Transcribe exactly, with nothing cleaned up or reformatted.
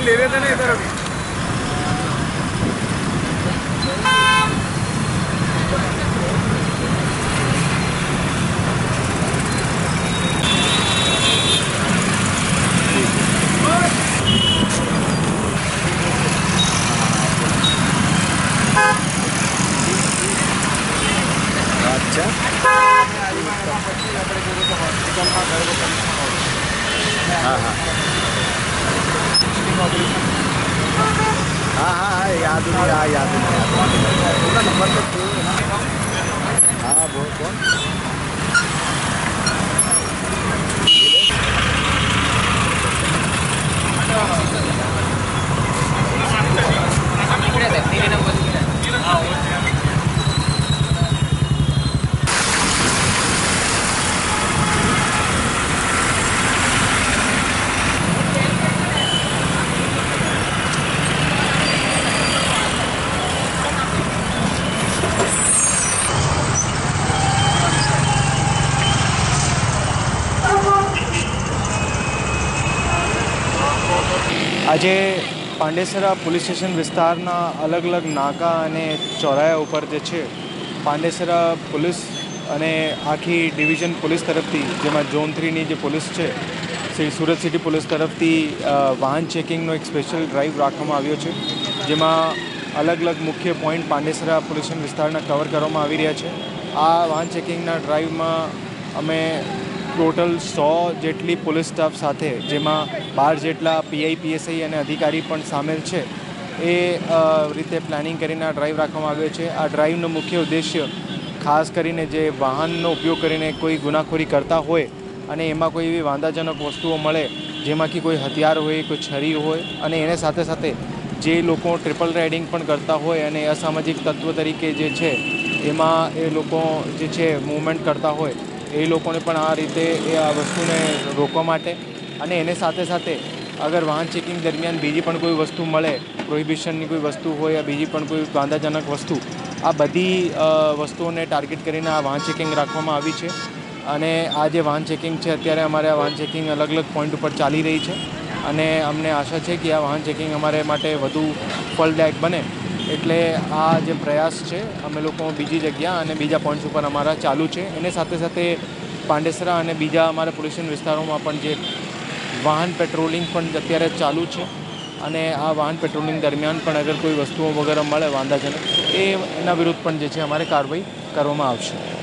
ले रहे थे ना इधर अभी। अच्छा हाँ हाँ हाँ हाँ हाँ याद नहीं रहा याद नहीं रहा नंबर तो हाँ वो कौन આજે પાંડેસરા પોલીસ સ્ટેશન વિસ્તારના અલગ અલગ નાકા અને ચોરાયા ઉપર જે છે પાંડેસરા પોલીસ અને આખી ડિવિઝન પોલીસ તરફથી જેમાં ઝોન થ્રીની જે પોલીસ છે સુરત સિટી પોલીસ તરફથી વાહન ચેકિંગનો એક સ્પેશિયલ ડ્રાઈવ રાખવામાં આવ્યો છે, જેમાં અલગ અલગ મુખ્ય પોઈન્ટ પાંડેસરા પોલીસ સ્ટેશન વિસ્તારના કવર કરવામાં આવી રહ્યા છે. આ વાહન ચેકિંગના ડ્રાઈવમાં અમે ટોટલ સો જેટલી પોલીસ સ્ટાફ સાથે, જેમાં બાર જેટલા પીઆઈ પીએસઆઈ અને અધિકારી પણ સામેલ છે, એ રીતે પ્લાનિંગ કરીને આ ડ્રાઈવ રાખવામાં આવ્યો છે. આ ડ્રાઈવનો મુખ્ય ઉદ્દેશ્ય ખાસ કરીને જે વાહનનો ઉપયોગ કરીને કોઈ ગુનાખોરી કરતા હોય અને એમાં કોઈ એવી વાંધાજનક વસ્તુઓ મળે જેમાંથી કોઈ હથિયાર હોય, કોઈ છરી હોય, અને એને સાથે સાથે જે લોકો ટ્રિપલ રાઇડિંગ પણ કરતા હોય અને અસામાજિક તત્વ તરીકે જે છે એમાં એ લોકો જે છે મૂવમેન્ટ કરતા હોય, એ લોકોને પણ આ રીતે એ આ વસ્તુને રોકવા માટે, અને એને સાથે સાથે અગર વાહન ચેકિંગ દરમિયાન બીજી પણ કોઈ વસ્તુ મળે, પ્રોહિબિશનની કોઈ વસ્તુ હોય યા બીજી પણ કોઈ વાંધાજનક વસ્તુ, આ બધી વસ્તુઓને ટાર્ગેટ કરીને આ વાહન ચેકિંગ રાખવામાં આવી છે. અને આ જે વાહન ચેકિંગ છે અત્યારે અમારે આ વાહન ચેકિંગ અલગ અલગ પોઈન્ટ ઉપર ચાલી રહી છે, અને અમને આશા છે કે આ વાહન ચેકિંગ અમારે માટે વધુ ફળદાયક બને. એટલે આ જે પ્રયાસ છે અમે લોકો બીજી જગ્યા અને બીજા પોઈન્ટ્સ ઉપર અમારા ચાલુ છે. એને સાથે સાથે પાંડેસરા અને બીજા અમારા પોલીસ સ્ટેશન વિસ્તારોમાં પણ જે વાહન પેટ્રોલિંગ પણ અત્યારે ચાલુ છે, અને આ વાહન પેટ્રોલિંગ દરમિયાન પણ અગર કોઈ વસ્તુઓ વગેરે મળે વાંધાજનક, એ એના વિરુદ્ધ પણ જે છે અમારે કાર્યવાહી કરવામાં આવશે.